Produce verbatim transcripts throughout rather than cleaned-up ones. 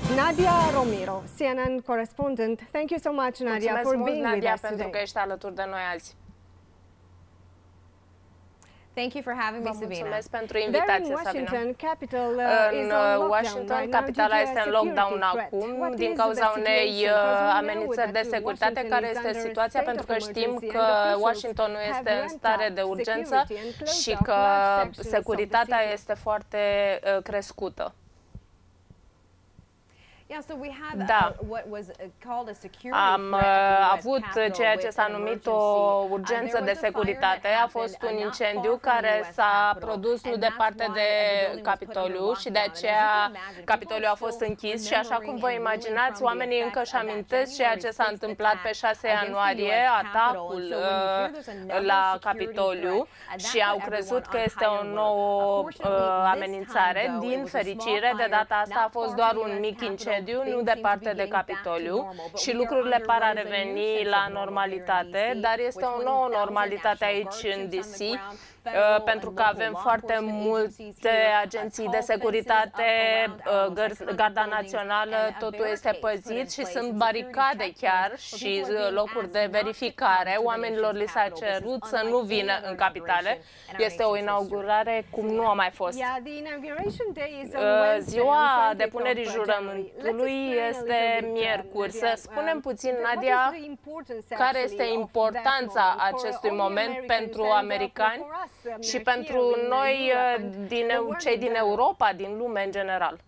Nadia Romero, C N N correspondent. Thank you so much, Nadia, Mulțumesc for mult, being Nadia, with us pentru today. că ești alături de noi azi. Thank you for having me, Vă Sabina. mulțumesc pentru There in invitație, Washington, Sabina. capital uh, is În on lockdown Washington, right now capitala due to este a în lockdown security threat. acum What din is cauza the unei situation? Because we know amenințări de that securitate. Washington Care is este under a situația? state Pentru of că știm emergency că and officials Washington nu este have în stare ramped de up urgență security and closed și off că large sections of the securitatea city. este foarte uh, crescută. Yeah, so we had Da. uh, what was uh, called a security Am threat at the uh, U S avut Capitol ceea with ce s-a an numit emergency. o Uh, urgență there de was a fire securitate. that A fost happened, un uh, not incendiu far from the care U S s-a Capitol, produs nu and departe that's de why the building was put Capitoliu under și de lockdown. And as you aceea can imagine, Capitoliul a people are fost still închis și așa cum vă remembering and reeling imaginați, from the oamenii încă effects își of that amintesc ceea ce s-a January întâmplat pe sixth șase attack ianuarie, against the U S Capitol. atacul And so when you hear uh, there's another la security Capitoliu threat, and that și au put crezut everyone că on este high o alert. nouă Unfortunately, uh, this amenințare. time, though, Din it was a small fericire, de fire data asta a not fost far doar from the un U S mic Capitol. incendiu, nu Things seem to be departe de getting back to Capitoliu normal, but și we are lucrurile under par a what is a new reveni sense la of normal normalitate, here in D C, dar este with o nouă twenty thousand normalitate National aici Guard în D troops C, on the ground, uh, federal pentru and că local avem law foarte enforcement multe agencies here, uh, agenții tall de fences securitate, up around uh, almost găr- six hundred garda buildings, națională, and, uh, totul este barricades put in păzit și place sunt and security baricade chiar checkpoints și where people are being locuri de asked not to verificare. come to the Oamenilor li s-a nation's capital. This is cerut să unlike nu any vină other în capitale. inauguration in our Este o nation's history. inaugurare cum nu a mai fost. Yeah, the inauguration day is on Uh, Wednesday, Ziua on twentieth depunerii of January. jurământului Let's explain a este little bit, uh, miercuri. Nadia, Să spunem um, puțin, what is Nadia, the importance care actually este of that importanța moment for acestui all the moment Americans pentru and, uh, americani for us, um, și here pentru in, uh, noi, Europe uh, and din, the world cei in din general? Europa, din lume în general.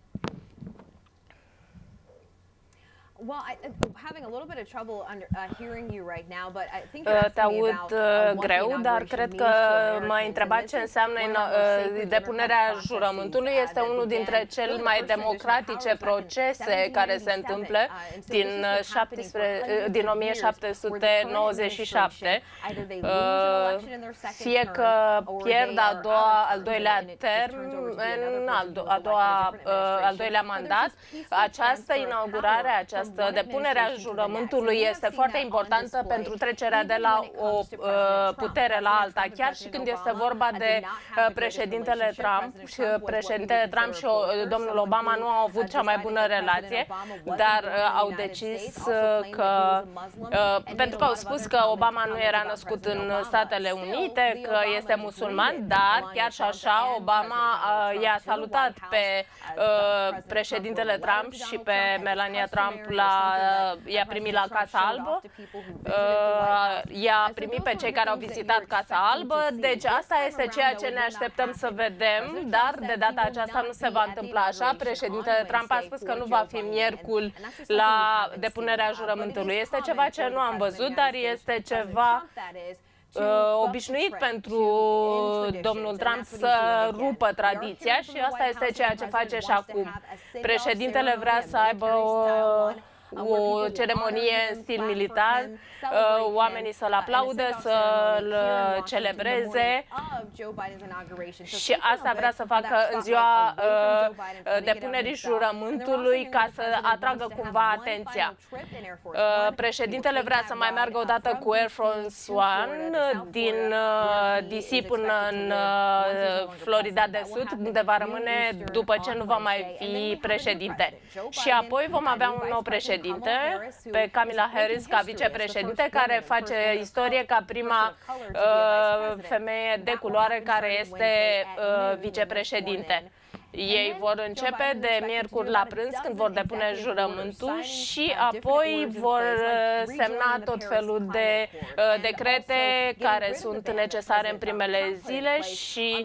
Well, I, uh, having a little bit of trouble under, uh, hearing you right now, but I think Uh, you're Te asking me aud about uh, uh, what the greu, dar inauguration cred means că to m-ai Americans, întrebat and ce this is înseamnă one of ina- our most uh, sacred depunerea democratic jurământului. processes, Este uh, that unul dintre began cele really the mai first edition of democratice Powers back in procese care se seventeen întâmplă ninety-seven, uh, and so din this has been happening for șaptesprezece hundreds din of o mie years, șapte where sute the current nouăzeci și șapte. administration, either they lose an Uh, election in their second Fie că term, or pierd they a are doua, out of al term, doilea and it just term, turns over to be another în person al, who do- was a doua, elected in a different uh, al administration. doilea But there's mandat. this peaceful Această transfer of inaugurare, power această from one depunere a administration to the next. jurământului And we este have foarte seen that on importantă display, pentru trecerea de even la when it o comes to uh, President Trump. putere la President alta, Trump and chiar și President când este Obama, vorba uh, de did not have uh, the greatest președintele relationship. Trump President și Trump was what we președintele would Trump și consider a uh, broker, domnul someone Obama who, nu au avut uh, cea mai decided bună that President relație, Obama wasn't dar born in uh, the au United decis States, also uh, claimed că that he was a Muslim, uh, and pentru made că a au lot of spus other că comments Obama nu comments era about născut President în Obama. Statele Still, Unite, the că Obamas este musulman, greeted dar Melania chiar și Trump așa and Obama President Donald uh, Trump i-a to the salutat White pe House. uh, President președintele Trump wrote a Trump letter to și Donald pe Trump, as is Melania Trump customary, la or something that i-a primit la President Casa Trump showed Albă, off to people who visited the White House. uh, i-a And so primit those pe were cei the care au things that vizitat you're Casa expecting Albă, to see. deci This asta time este around, ceea though, ce it ne did not așteptăm să happen. vedem, President dar Trump de says data he will aceasta not nu se be va at the întâmpla așa. inauguration Președintele on Trump a Wednesday spus for că nu va Joe fi Biden, miercuri and- and that's just something la we haven't depunerea seen. Uh, jurământului. but it is Este common ceva ce for nu the am President of văzut, the dar United este States, ceva President Trump, that is, to uh, buck the obișnuit trend, pentru to end traditions, domnul and Trump that's what să he's doing again. rupă We are tradiția hearing și from the asta White este House ceea that ce the face president și wants to acum. have a send-off Președintele ceremony, vrea a să aibă o, military-style one, uh, where o people will honor ceremonie în him, stil clap for militar, him, uh, celebrate oamenii him, să-l uh, and a aplaude, send-off să-l ceremony here in Washington the celebreze. morning of Joe Biden's inauguration. So Și taking asta a vrea bit să of facă that în spotlight ziua away from uh, Joe Biden, putting it on depunerii himself. And they're also jurământului hearing ca that the să president atragă wants to cumva have one atenția. final trip in Air Force Uh, One. Președintele He will vrea take să that mai meargă o ride, uh, dată from cu Air D C France to Florida, One to South din Florida, uh, where D he C is până expected în to live once he's no uh, longer Florida president. de That will Sud, happen unde va noon rămâne Eastern după ce on nu va mai Wednesday. And then we fi have a new președinte. president, Joe Și Biden, apoi vom a avea new un vice nou president, președinte, Kamala Harris, who pe is Kamala making Harris ca history as the vicepreședinte, first care woman, first face woman of istorie color, ca prima person of color to be a vice uh, president. femeie de That will culoare happen care starting este Wednesday at uh, noon when they're vicepreședinte. sworn in. Ei vor începe de miercuri la prânz, când vor depune jurământul, și apoi vor semna tot felul de uh, decrete care sunt necesare în primele zile și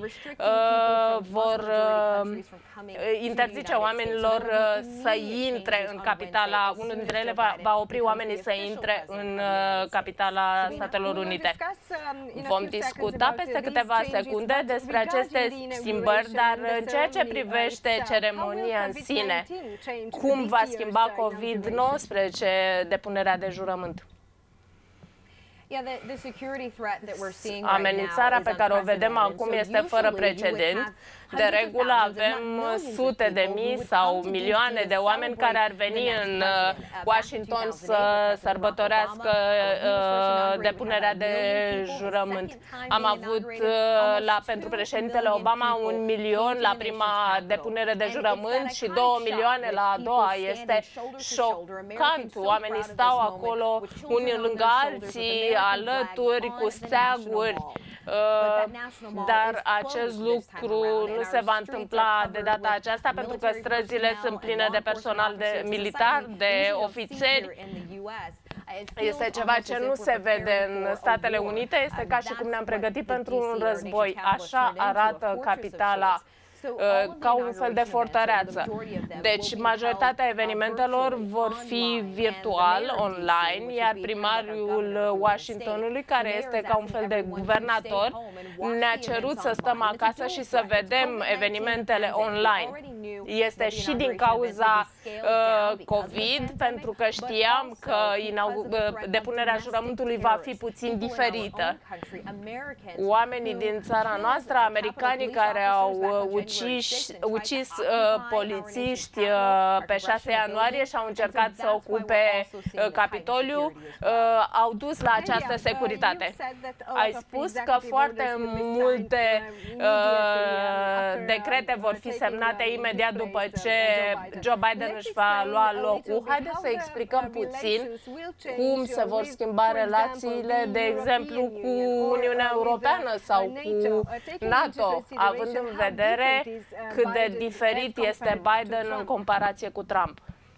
uh, vor uh, interzice oamenilor uh, să intre în capitala. Unul dintre ele va, va opri oamenii să intre în uh, capitala Statelor Unite. Vom discuta peste câteva secunde despre aceste schimbări, dar în ceea ce privește ceremonia în sine, cum va schimba COVID nouăsprezece depunerea de jurământ? Amenințarea pe care o vedem acum este fără precedent. De regulă avem sute de mii sau milioane de oameni care ar veni în Washington să sărbătorească depunerea de jurământ. Am avut la, pentru președintele Obama un milion la prima depunere de jurământ și două milioane la a doua. Este șocant. Oamenii stau acolo unii lângă alții, alături, cu steaguri. Uh, dar acest lucru nu se va întâmpla de data aceasta pentru că străzile sunt pline de personal de militar, de ofițeri. Este ceva ce nu se vede în Statele Unite, este ca și cum ne-am pregătit pentru un război. Așa arată capitala, ca un fel de fortăreață. Deci, majoritatea evenimentelor vor fi virtual, online, iar primarul Washingtonului, care este ca un fel de guvernator, ne-a cerut să stăm acasă și să vedem evenimentele online. Este și din cauza uh, COVID, pentru că știam că depunerea jurământului va fi puțin diferită. Oamenii din țara noastră, americanii care au ucis Ucis, ucis uh, polițiști uh, pe șase ianuarie și au încercat să ocupe uh, Capitoliu, uh, au dus la această securitate. Ai spus că foarte multe uh, decrete vor fi semnate imediat după ce Joe Biden își va lua locul. Haideți să explicăm puțin cum se vor schimba relațiile, de exemplu, cu Uniunea Europeană sau cu NATO, având în vedere cât de diferit este Biden în comparație cu Trump.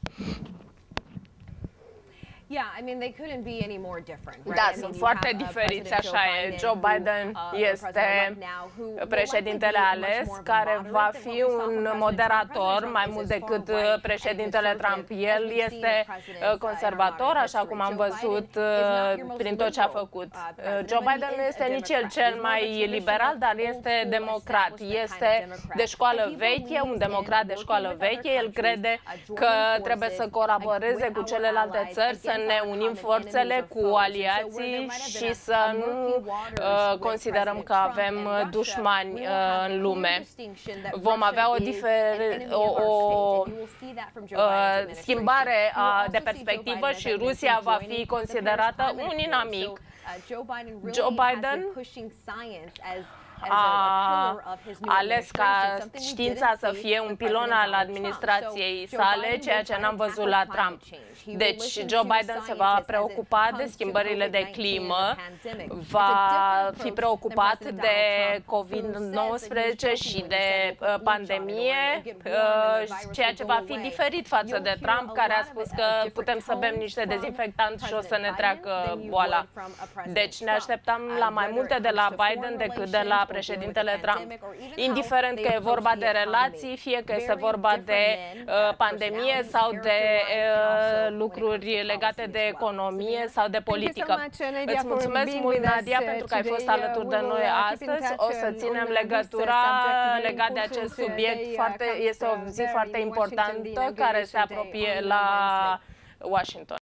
Da, sunt foarte diferiți, așa e. Joe Biden este președintele ales, care va fi un moderator mai mult decât președintele Trump. El este conservator, așa cum am văzut prin tot ce a făcut. Joe Biden nu este nici el cel mai liberal, dar este democrat. Este de școală veche, un democrat de școală veche. El crede că trebuie să colaboreze cu celelalte țări, să ne unim forțele cu aliații și să nu uh, considerăm că avem dușmani uh, în lume. Vom avea o, o, o uh, schimbare uh, de perspectivă și Rusia va fi considerată un inamic. Joe Biden a ales ca știința să fie un pilon al administrației sale, ceea ce n-am văzut la Trump. Deci Joe Biden se va preocupa de schimbările de climă, va fi preocupat de COVID nouăsprezece și de uh, pandemie, uh, ceea ce va fi diferit față de Trump, care a spus că putem să bem niște dezinfectanți și o să ne treacă boala. Deci ne așteptam la mai multe de la Biden decât de la președintele Trump. Indiferent că e vorba de relații, fie că este vorba de uh, pandemie sau de uh, lucruri legate de economie sau de politică. Îți mulțumesc mult, Nadia, pentru că ai fost alături de noi astăzi. O să ținem legătura legat de acest subiect. Foarte, este o zi foarte importantă care se apropie la Washington.